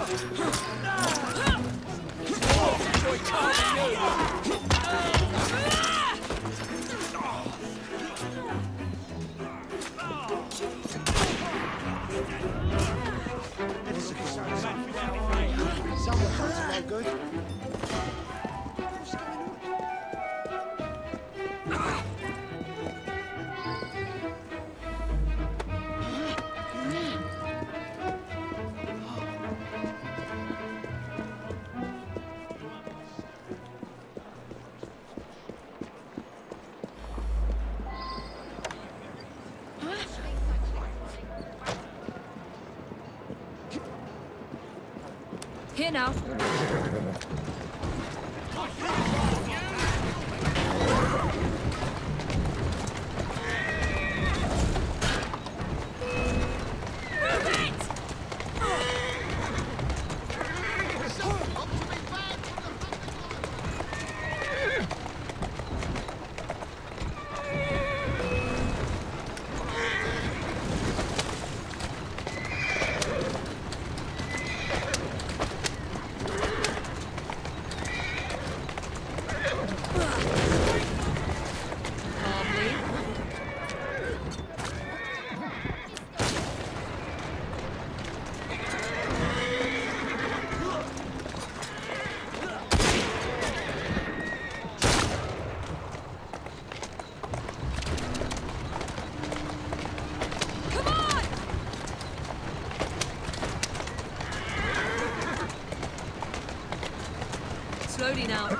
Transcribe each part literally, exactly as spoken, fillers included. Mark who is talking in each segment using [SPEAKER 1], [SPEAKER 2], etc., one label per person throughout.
[SPEAKER 1] Here now. Slowly now.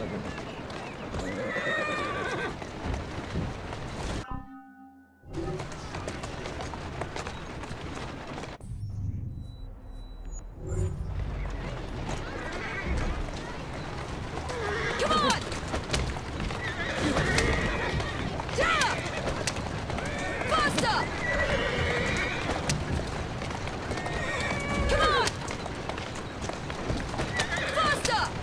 [SPEAKER 1] Come on! Down! Faster! Come on! Faster!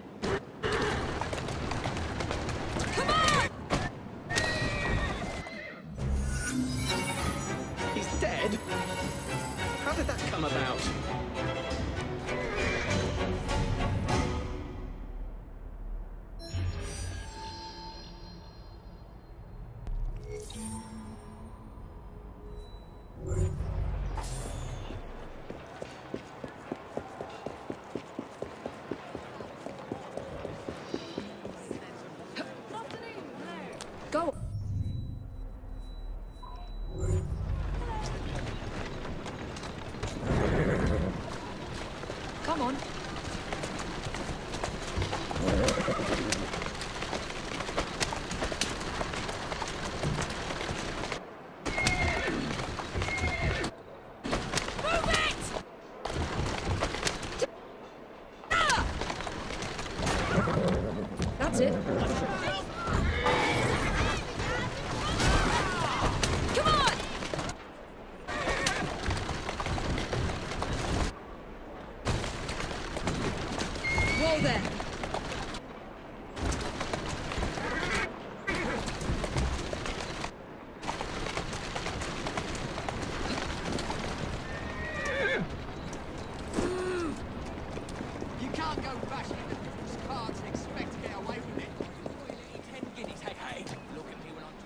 [SPEAKER 2] How did that come about?
[SPEAKER 1] Go. Come on. Move it! Ah! That's it. Come on! Whoa there!
[SPEAKER 3] You can't go bashing into people's cards and expect to get away with it. Boy, little ten guineas, hey, hey. Look at me when I'm...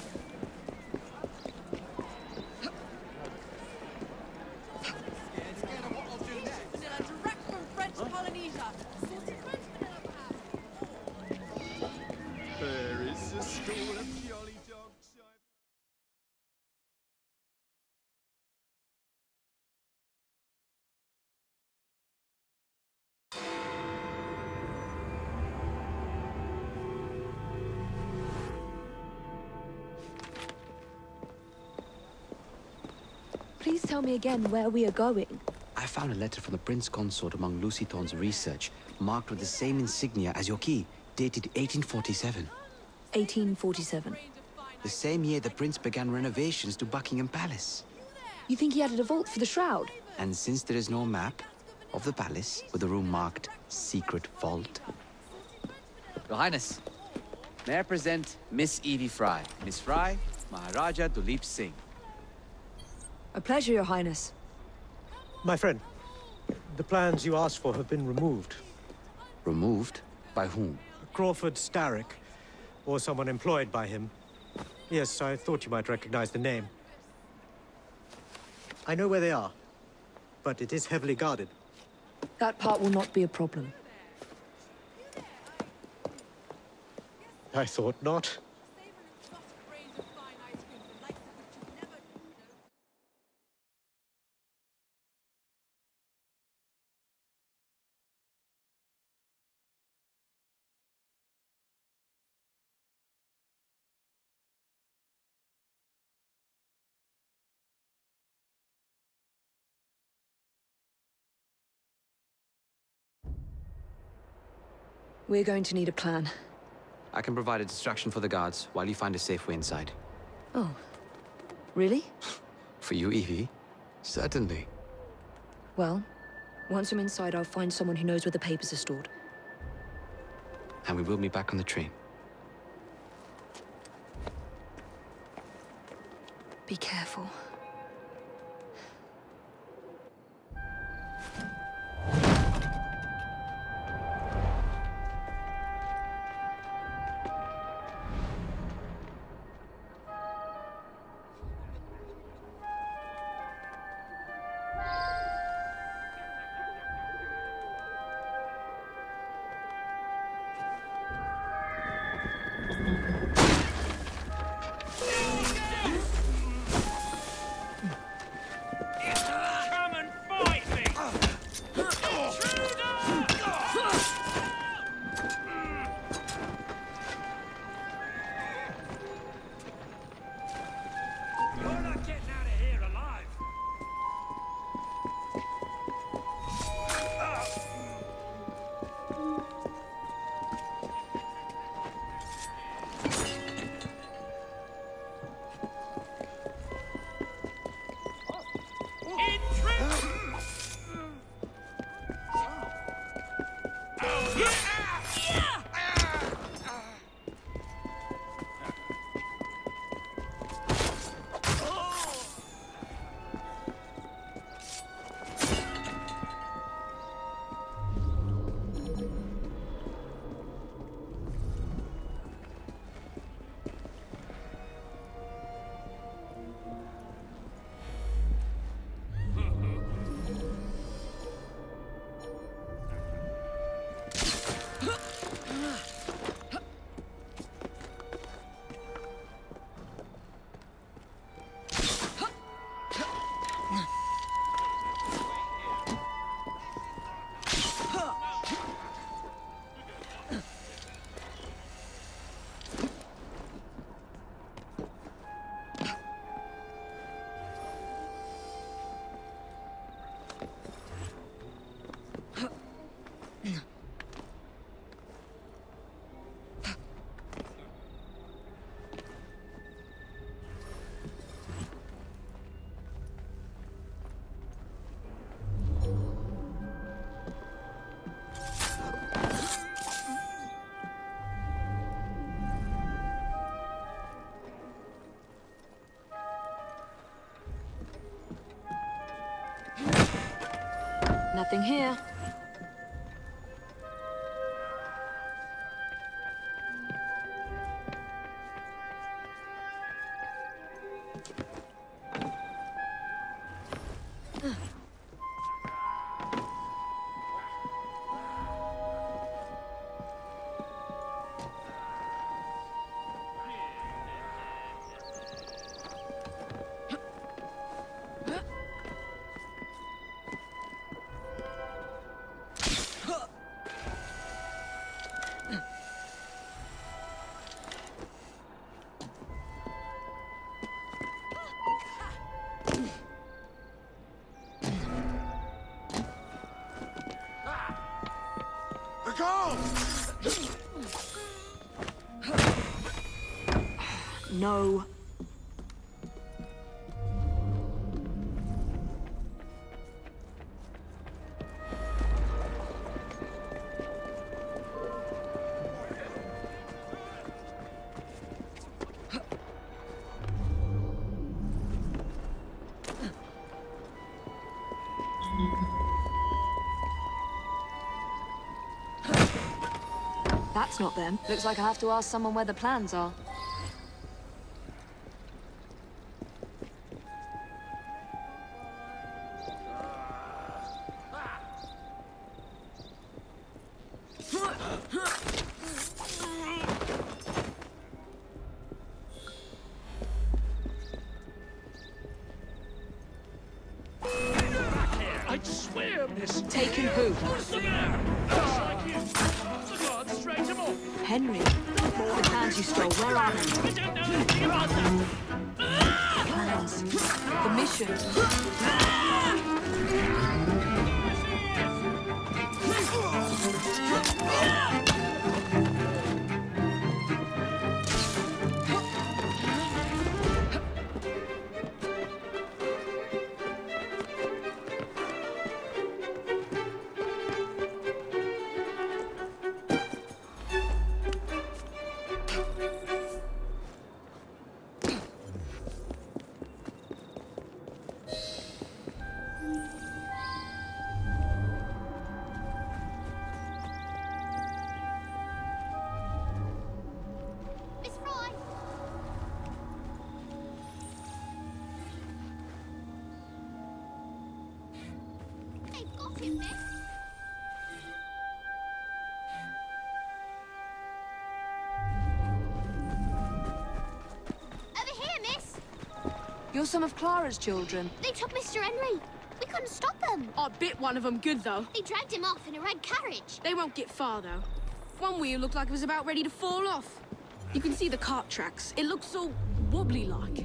[SPEAKER 3] Scared, scared of what I'll do next.
[SPEAKER 4] Vanilla direct from French Polynesia. Sorted French vanilla, perhaps.
[SPEAKER 2] There is a school of jolly dogs.
[SPEAKER 1] Please tell me again where we are going.
[SPEAKER 5] I found a letter from the Prince Consort among Lucy Thorne's research, marked with the same insignia as your key, dated eighteen forty-seven.
[SPEAKER 1] eighteen forty-seven.
[SPEAKER 5] The same year the Prince began renovations to Buckingham Palace.
[SPEAKER 1] You think he added a vault for the shroud?
[SPEAKER 5] And since there is no map of the palace with the room marked Secret Vault.
[SPEAKER 6] Your Highness, may I present Miss Evie Fry. Miss Fry, Maharaja Duleep Singh.
[SPEAKER 1] A pleasure, Your Highness.
[SPEAKER 7] My friend, The plans you asked for have been removed.
[SPEAKER 5] Removed? By whom?
[SPEAKER 7] Crawford Starrick, or someone employed by him. Yes, I thought you might recognize the name. I know where they are, but it is heavily guarded.
[SPEAKER 1] That part will not be a problem.
[SPEAKER 7] I thought not.
[SPEAKER 1] We're going to need a plan.
[SPEAKER 5] I can provide a distraction for the guards while you find a safe way inside.
[SPEAKER 1] Oh. Really?
[SPEAKER 5] For you, Evie? Certainly.
[SPEAKER 1] Well, once I'm inside, I'll find someone who knows where the papers are stored.
[SPEAKER 5] And we will meet back on the train.
[SPEAKER 1] Be careful. Nothing here. No. That's not them. Looks like I have to ask someone where the plans are.
[SPEAKER 2] I'd swear, miss.
[SPEAKER 1] Taken who?
[SPEAKER 2] Just like you. The guards straight him off.
[SPEAKER 1] Henry. The plans you stole, where are they?
[SPEAKER 2] I don't know anything about that.
[SPEAKER 1] Plans. The mission.
[SPEAKER 8] Miss Fry! They've got him, miss. Over here, miss.
[SPEAKER 1] You're some of Clara's children.
[SPEAKER 8] They took Mister Henry. We couldn't stop them.
[SPEAKER 4] I bit one of them good, though.
[SPEAKER 8] They dragged him off in a red carriage.
[SPEAKER 4] They won't get far, though. One wheel looked like it was about ready to fall off. You can see the cart tracks. It looks so wobbly-like.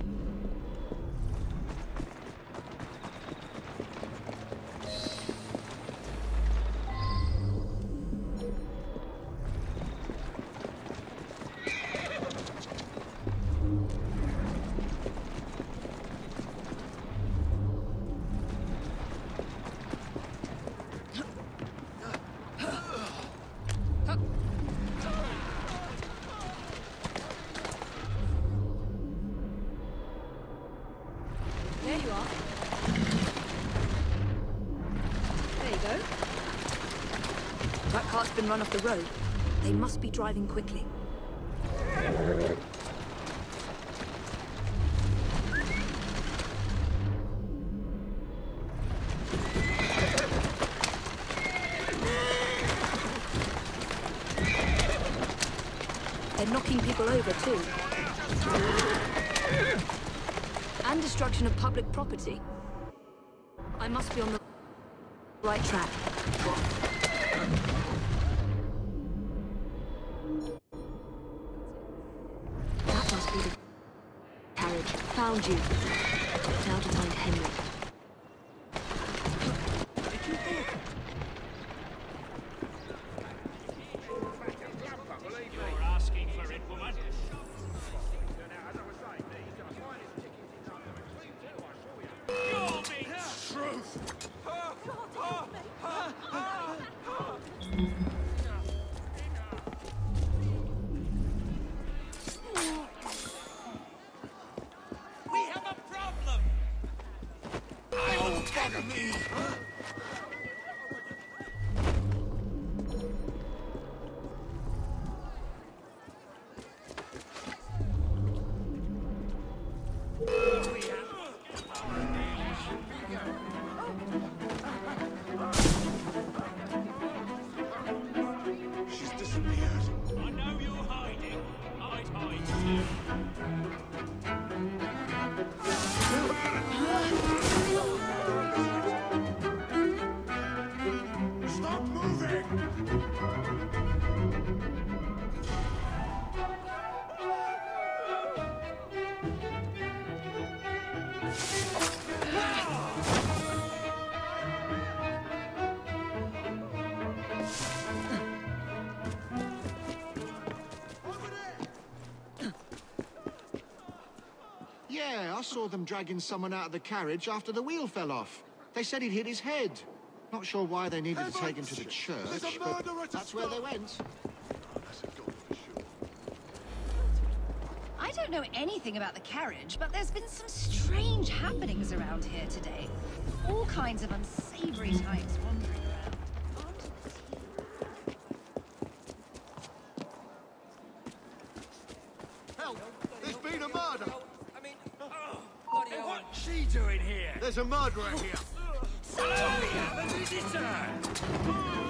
[SPEAKER 1] There you are. There you go. That cart's been run off the road. They must be driving quickly. They're knocking people over, too. And destruction of public property. I must be on the right track. That must be the carriage. Found you. Now to find Henry.
[SPEAKER 2] You're asking for it, woman. You're being truth. We have a problem. Oh, bugger me.
[SPEAKER 9] She's disappeared.
[SPEAKER 2] I know you're hiding. I'd hide too.
[SPEAKER 9] Stop moving!
[SPEAKER 10] Yeah, I saw them dragging someone out of the carriage after the wheel fell off. They said he'd hit his head. Not sure why they needed to take him to the church,
[SPEAKER 9] There's a
[SPEAKER 10] but
[SPEAKER 9] murderer to
[SPEAKER 10] that's where they went.
[SPEAKER 9] That's a goal for sure.
[SPEAKER 11] I don't know anything about the carriage, but there's been some strange happenings around here today. All kinds of unsavory types wandering around.
[SPEAKER 10] there's a murderer here.
[SPEAKER 2] We have a visitor!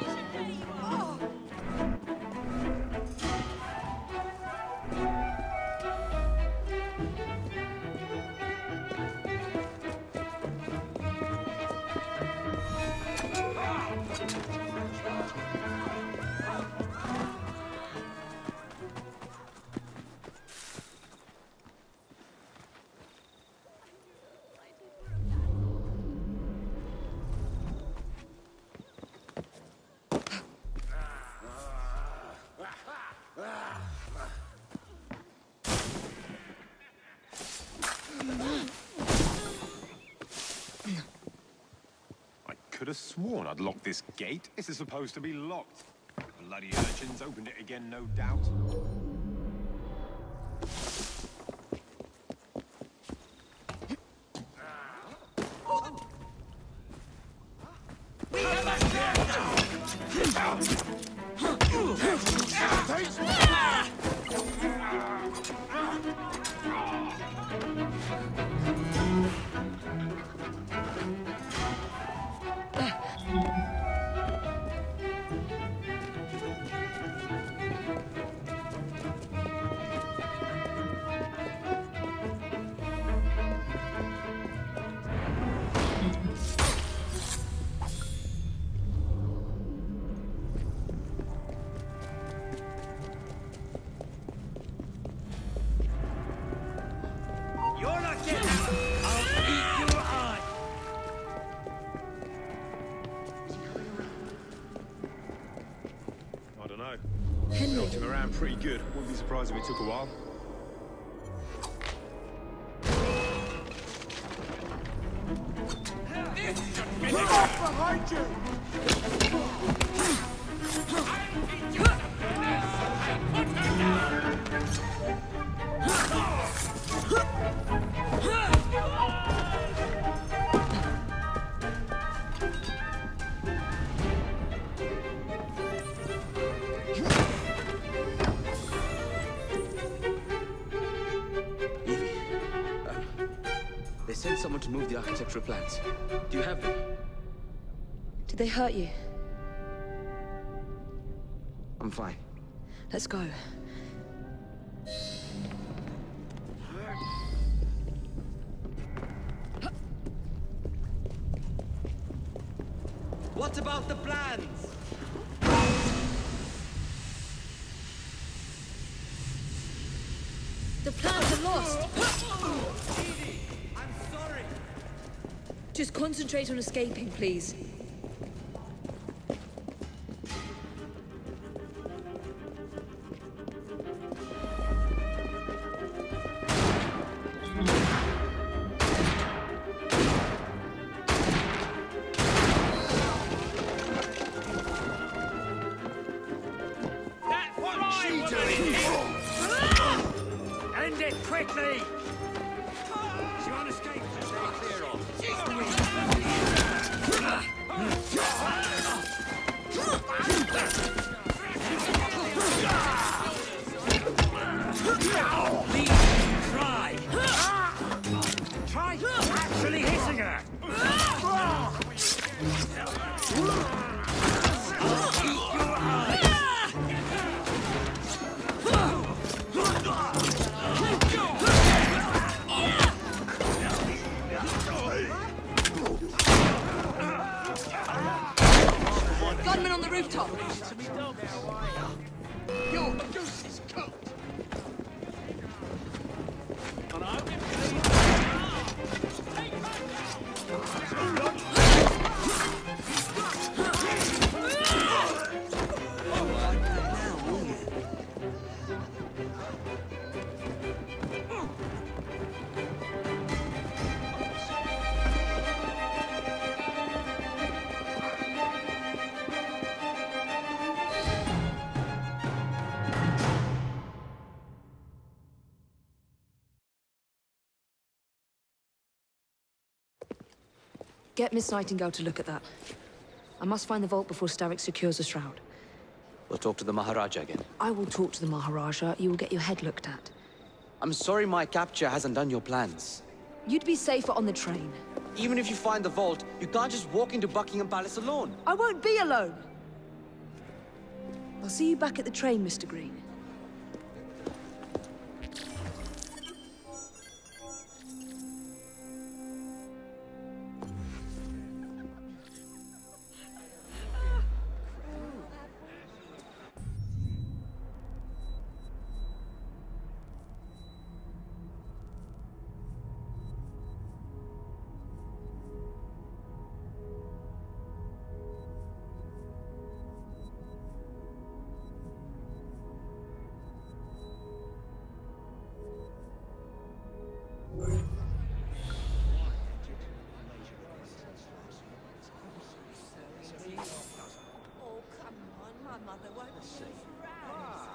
[SPEAKER 12] Could have sworn I'd locked this gate. This is supposed to be locked. Bloody urchins opened it again, no doubt.
[SPEAKER 2] You're not getting it! I'll eat your eye!
[SPEAKER 12] I don't know.
[SPEAKER 1] Henry.
[SPEAKER 12] Knocked him around pretty good. Wouldn't be surprised if it took a while.
[SPEAKER 10] Look off behind you!
[SPEAKER 5] They sent someone to move the architectural plans. Do you have them?
[SPEAKER 1] Did they hurt you?
[SPEAKER 5] I'm fine.
[SPEAKER 1] Let's go.
[SPEAKER 6] What about the plans?
[SPEAKER 1] The plans are lost!
[SPEAKER 6] I'm sorry.
[SPEAKER 1] Just concentrate on escaping, please.
[SPEAKER 2] That's right! End it quickly! She won't escape. Clear off. Leave her. Try. Try actually hitting her. I'll eat your eye.
[SPEAKER 1] Gunman on the rooftop!
[SPEAKER 10] Your goose is cooked!
[SPEAKER 1] Get Miss Nightingale to look at that. I must find the vault before Starrick secures the shroud.
[SPEAKER 5] We'll talk to the Maharaja again.
[SPEAKER 1] I will talk to the Maharaja. You will get your head looked at.
[SPEAKER 5] I'm sorry my capture hasn't done your plans.
[SPEAKER 1] You'd be safer on the train.
[SPEAKER 5] Even if you find the vault, you can't just walk into Buckingham Palace alone.
[SPEAKER 1] I won't be alone. I'll see you back at the train, Mister Green. Oh, come on. My mother won't be around.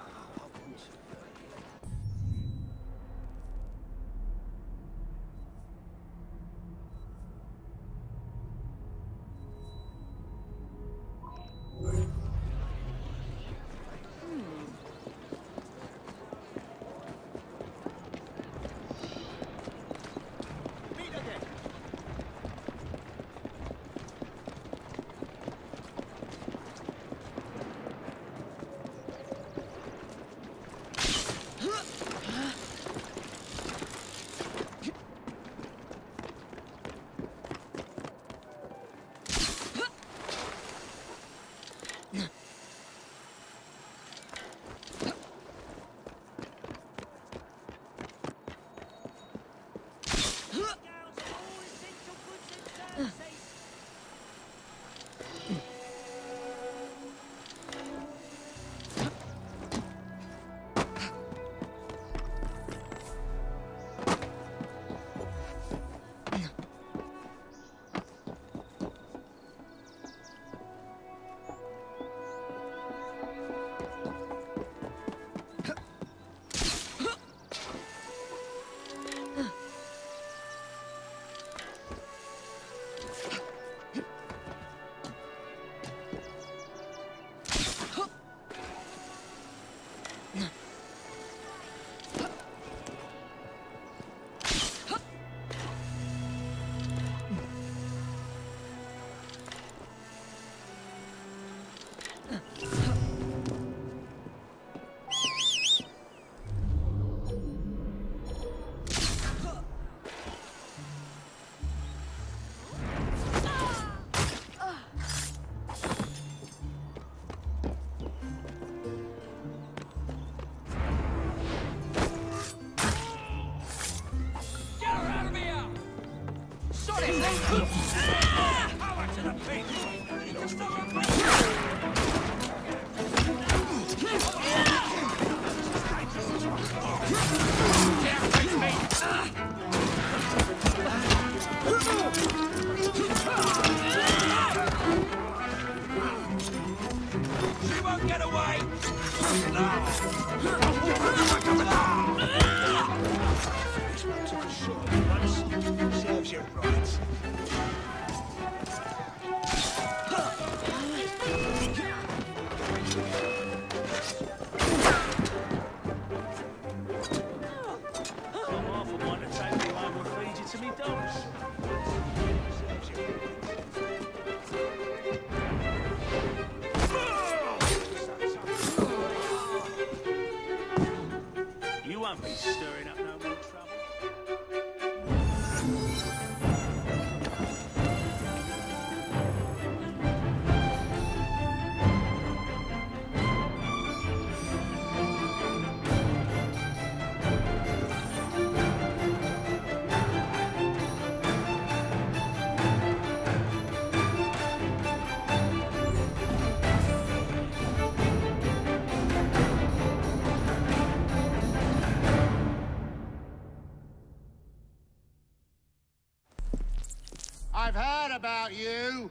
[SPEAKER 10] I've heard about you.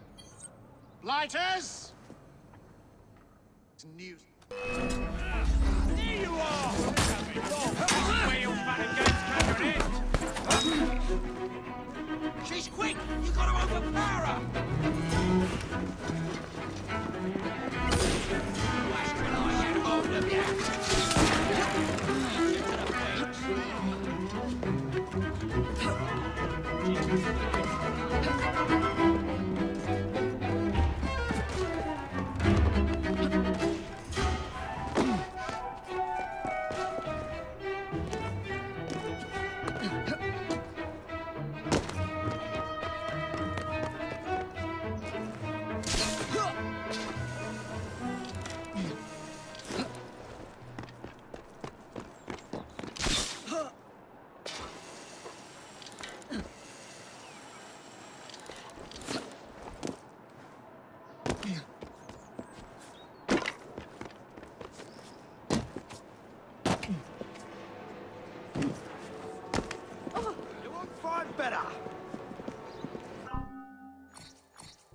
[SPEAKER 10] Blighters? It's news.
[SPEAKER 2] There you are! Wheel back against Catherine. She's quick! You gotta overpower her! Why can I get hold of you?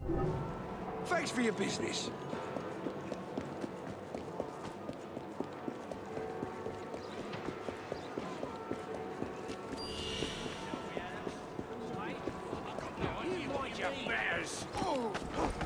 [SPEAKER 13] Thanks for your business.
[SPEAKER 2] You want your bears? Oh.